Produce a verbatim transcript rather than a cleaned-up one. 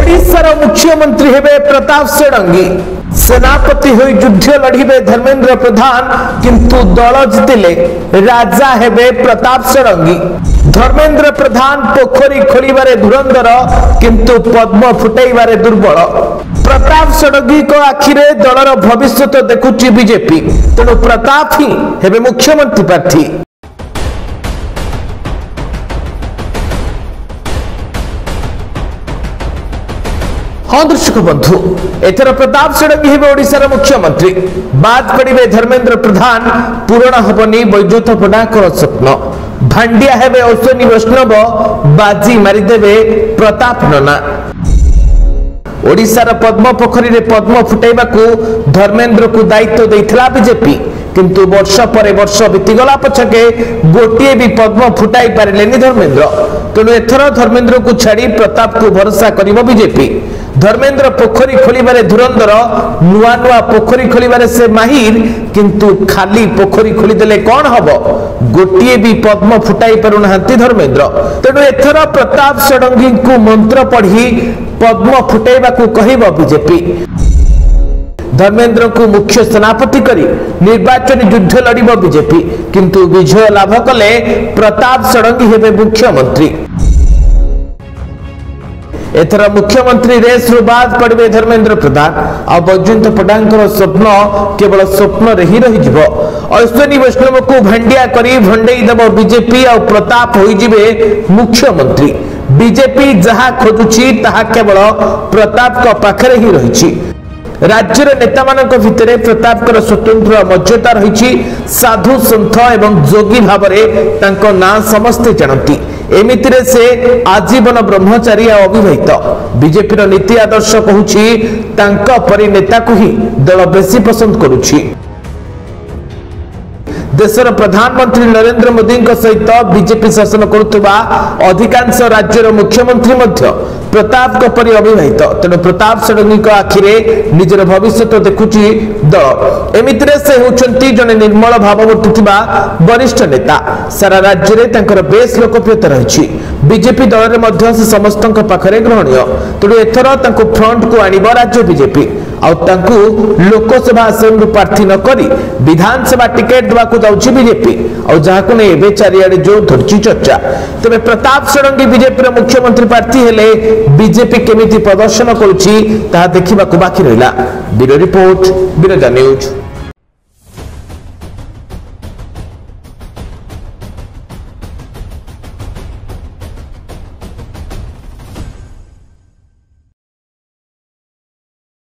ओडिशार मुख्यमंत्री हेबे प्रताप षडंगी। सेनापति होई युद्ध लड़िबे धर्मेंद्र प्रधान किंतु दल जितिले राजा हेबे प्रताप षडंगी। धर्मेंद्र प्रधान पोखरी खोलिबारे धुरंधर किंतु पद्म फुटाइबारे दुर्बल। प्रताप षडंगी को आखिरे दलर भविष्य देखुची बीजेपी, तेणु प्रताप ही हेबे मुख्यमंत्री प्रार्थी। हाँ दर्शक बंधु, एथर प्रताप षडंगी हेबे ओडिशार मुख्यमंत्री। बाद पड़िबे धर्मेंद्र प्रधान, पूरण हबनी बैजूत पट्टनायकर स्वप्न। भांडिया हेबे अश्विनी वैष्णव, बाजी मारिदेबे प्रताप नना। ओडिशार पद्म पोखरी रे पद्म फुटाइबाकू धर्मेंद्र को दायित्व देइथिला बीजेपी, किंतु वर्ष पर वर्ष बीतीगला पछके गोटे भी पद्म फुटाई पारिलेनी धर्मेंद्र। तेणु एथर धर्मेंद्र को छाड़ी प्रताप को भरोसा करिबो बीजेपी। धर्मेंद्र पोखरी खोलिबारे धुरंधर, नुआ नुआ पोखरी खोलिबारे से माहिर, किंतु खाली पोखरी खोलिदेले कौन हबो, गोटे भी पद्म फुटाई पारुनाहांती धर्मेंद्र। तेणु एथर प्रताप षडंगी को मंत्र पढ़ी पद्म फुटाइबाकू कहिबो बीजेपी। धर्मेंद्र को मुख्य सेनापति करी निर्वाचन युद्ध लड़िबो बीजेपी, किंतु विजय लाभ कले प्रताप षडंगी हेबे मुख्यमंत्री। एथर मुख्यमंत्री रेस रु बाद पड़िबे धर्मेंद्र प्रधान। आ बैजयंत पट्टनायकर स्वप्न केवल स्वप्न रे ही रही जिवो। अश्विनी वैष्णव को भांडिया करी भंडेई देबो बीजेपी आ प्रताप होई जिवे मुख्यमंत्री। बीजेपी जहा खोजुची ताहा केवल प्रताप को पाखरे ही रहिछि। राज्यर नेता मानक भितरे प्रताप कर स्वतंत्र मर्यादा रही। साधु सन्थ एवं जोगी भावरे तांको नाम समस्ते जानती। एमितिरे से आजीवन ब्रह्मचारी आ अविवाहित। बीजेपी नीति आदर्श कहूछि तांको परि नेता को ही दल बेसी पसंद करुछि। देशर प्रधानमंत्री नरेंद्र मोदी सहित बीजेपी शासन करुवा अधिकांश राज्यर मुख्यमंत्री मध्य प्रताप को परि अविवाहित। तेणु प्रताप षडंगी आखिरे निजर भविष्य देखुची दल। एमितिरे से होउछंती जने निर्मल भाववर्ती वरिष्ठ नेता। सारा राज्य में तांकर बेस लोकप्रियता रही। बीजेपी दल रे मध्य से समस्त पाखरे ग्रहणीय। तेणु एथर तांको फ्रंट को आनिब राज्य बीजेपी। आउ तांको लोकसभा आसन प्रार्थी न करी विधानसभा टिकेट देवाकू जाउछि बीजेपी। आउ जाहाकू नै एबे चारियाडे जो धरछि चर्चा। तबे प्रताप षडंगी बीजेपी मुख्यमंत्री प्रार्थी हेले बीजेपी केमिति प्रदर्शन करुछि ताहा देखिबाकू बाकी रहिला। Bureau report, Biraja news.